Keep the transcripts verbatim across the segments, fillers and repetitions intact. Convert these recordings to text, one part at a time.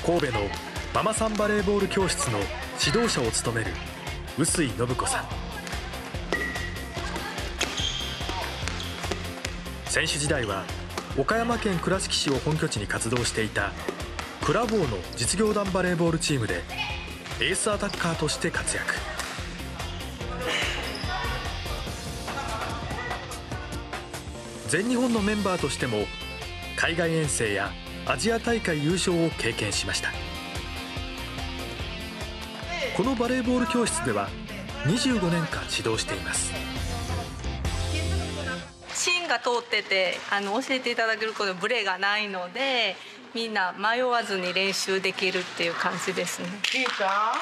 神戸のママさんバレーボール教室の指導者を務める臼井信子さん。選手時代は岡山県倉敷市を本拠地に活動していたクラボーの実業団バレーボールチームでエースアタッカーとして活躍。全日本のメンバーとしても海外遠征やアジア大会優勝を経験しました。このバレーボール教室ではにじゅうごねんかん指導しています。 芯が通っててあの教えていただけることブレがないので、みんな迷わずに練習できるっていう感じですね。いいか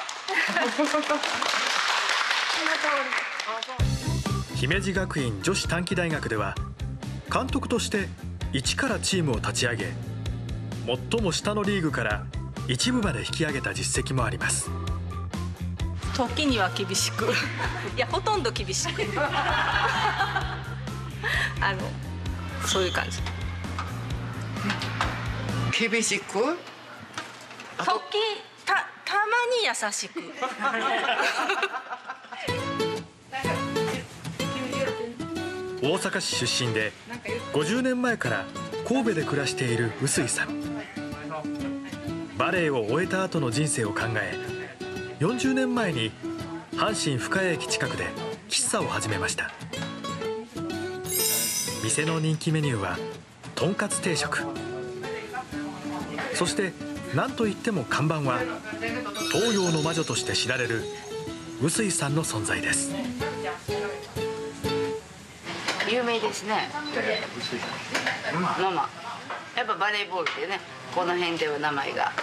姫路学院女子短期大学では監督として一からチームを立ち上げ、最も下のリーグから一部まで引き上げた実績もあります。 時には厳しくいやほとんど厳しくあのそういう感じ。 厳しく、 時たたまに優しく大阪市出身でごじゅうねんまえから神戸で暮らしている臼井さん。バレエを終えた後の人生を考え、よんじゅうねんまえに阪神深谷駅近くで喫茶を始めました。店の人気メニューはとんかつ定食。そして何といっても看板は東洋の魔女として知られる臼井さんの存在です。 有名ですね。ママやっぱバレーボールでね、この辺では名前が。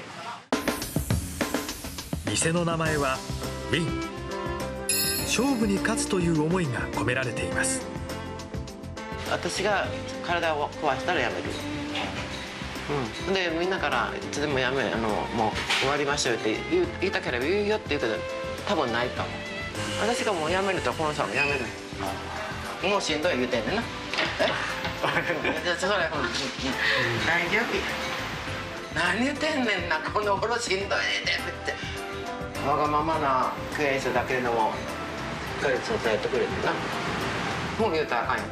店の名前はウィン。勝負に勝つという思いが込められています。 私が体を壊したらやめる。うん、でみんなからいつでもやめあのもう終わりましょうって言う言いたければ言うよって言うけど多分ないと思う。私がもうやめるとこの人もやめる。もうしんどい言うてんねんな。え？それ、うん、大丈夫。何言ってんねんな、この頃しんどいねんって。わがままな経営者だけれどもしっかり支えてくれてな。もう言うたらあかんよ。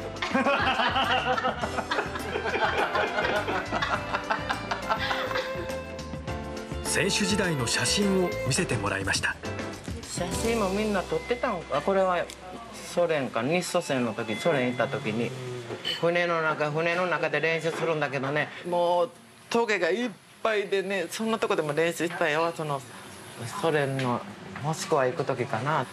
選手時代の写真を見せてもらいました。 写真もみんな撮ってたんか。これはソ連か日ソ戦の時、ソ連行った時に船の中船の中で練習するんだけどね、もうトゲがいっぱいでね、そんなとこでも練習したよ。そのソ連のモスクワ行く時かな。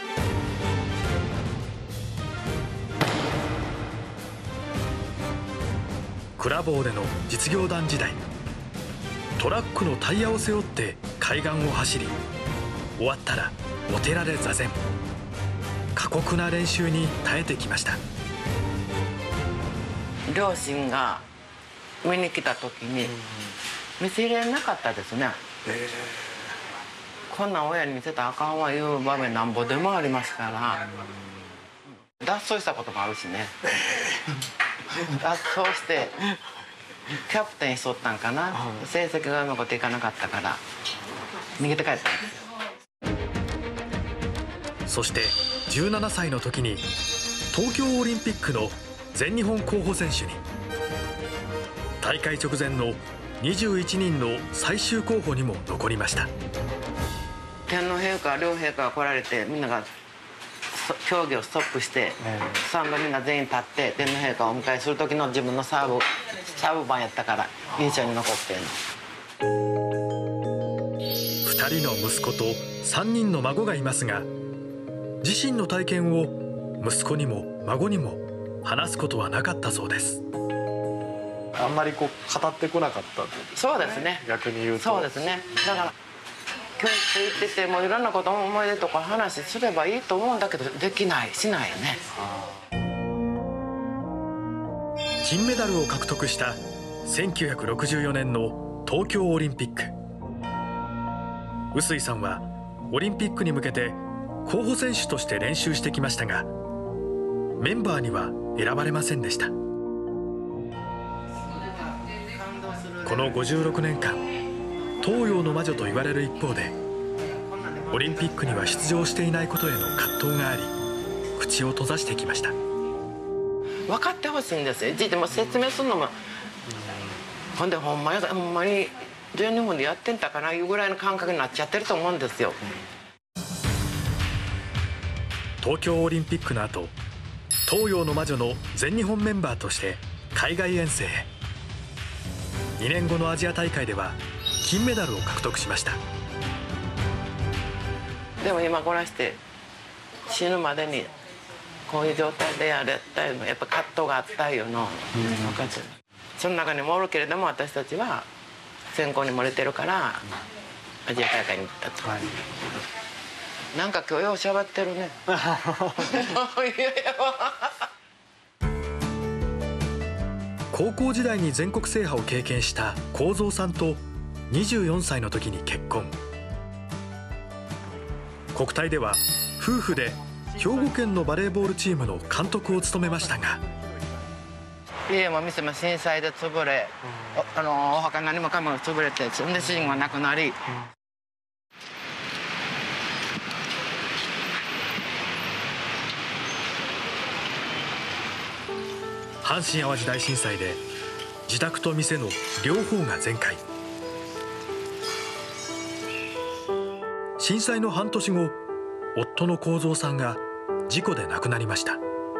クラボーでの実業団時代、トラックのタイヤを背負って海岸を走り、終わったらお寺で座禅。過酷な練習に耐えてきました。 両親が見に来た時に見せれなかったですね。えー、こんな親に見せたらあかんわいう場面なんぼでもありますから、脱走したこともあるしね。脱走してキャプテンしとったんかな、成績がうまくいかなかったから逃げて帰ったんですよ。 そしてじゅうななさいの時に東京オリンピックの全日本候補選手に、大会直前のにじゅういちにんの最終候補にも残りました。 天皇陛下両陛下が来られて、みんなが競技をストップして、スタンドみんな全員立って天皇陛下をお迎えする時の自分のサーブサーブ番やったから印象に残ってんの。 ふたりの息子とさんにんの孫がいますが、自身の体験を息子にも孫にも話すことはなかったそうです。 あんまりこう語ってこなかったってことですね。 そうですね。 逆に言うと。 そうですね。だから教室行っててもいろんなことも思い出とか話すればいいと思うんだけど、できないしないね。 金メダルを獲得したせんきゅうひゃくろくじゅうよねんの東京オリンピック。臼井さんはオリンピックに向けて候補選手として練習してきましたが、メンバーには選ばれませんでした。このごじゅうろくねんかん、 東洋の魔女と言われる一方で、オリンピックには出場していないことへの葛藤があり、口を閉ざしてきました。 分かってほしいんですよ。いちいちも説明するのも、ほんでほんまやほんまに全日本でやってんだかないうぐらいの感覚になっちゃってると思うんですよ。 東京オリンピックの後、東洋の魔女の全日本メンバーとして海外遠征へ。にねんごのアジア大会では金メダルを獲得しました。 でも今こらして死ぬまでにこういう状態でやれたいの、やっぱ葛藤があったよの、分かってる。その中にもおるけれども、私たちは選考に漏れてるからアジア大会に行ったと、はい、なんか今日ようしゃべってるね。 高校時代に全国制覇を経験した幸三さんとにじゅうよんさいの時に結婚。国体では夫婦で兵庫県のバレーボールチームの監督を務めましたが、 家も店も震災で潰れ、うん、あのお墓何もかも潰れて、そんで主人が亡くなり、うん、 阪神・淡路大震災で自宅と店の両方が全壊。震災の半年後、夫の幸三さんが事故で亡くなりました。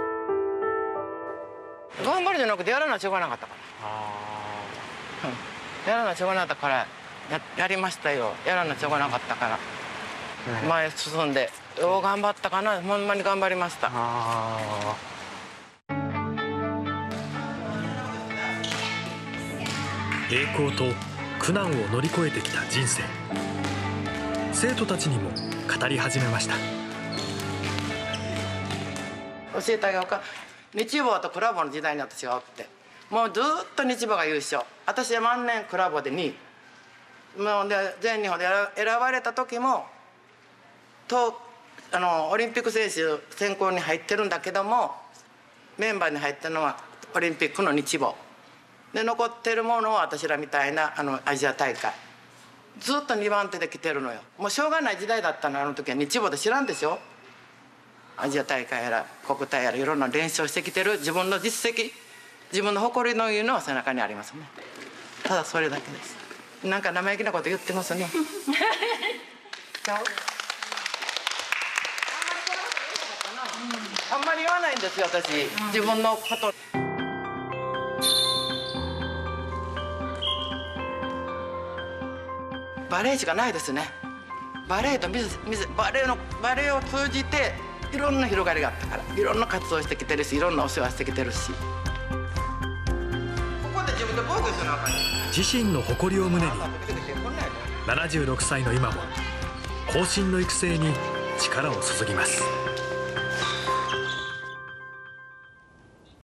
頑張るじゃなくてやらなしょうがなかったから、うん、やらなしょうがなかったからや、やりましたよ。やらなしょうがなかったから、うん、前進んでよう頑張ったかな。ほんまに頑張りました。 栄光と苦難を乗り越えてきた人生。生徒たちにも語り始めました。 教えてあげようか。日坊とクラボの時代に私がおって、もうずっと日坊が優勝、私は万年クラボでにい、もうで全日本で選ばれた時もとあのオリンピック選手選考に入ってるんだけども、メンバーに入ってるのはオリンピックの日坊で、残ってるものは私らみたいなあのアジア大会ずっとにばん手で来てるのよ。もうしょうがない時代だったの。あの時は日坊で知らんでしょ。アジア大会やら国体やらいろんな練習をしてきてる自分の実績、自分の誇りのいうのは背中にありますね。ただそれだけです。なんか生意気なこと言ってますね。あんまり言わないんですよ私、自分のこと。バレエしかないですね。バレエと水水バレエのバレエを通じていろんな広がりがあったから、いろんな活動してきてるし、いろんなお世話してきてるし、ここで自分で防御するのかね。 自身の誇りを胸にななじゅうろくさいの今も後進の育成に力を注ぎます。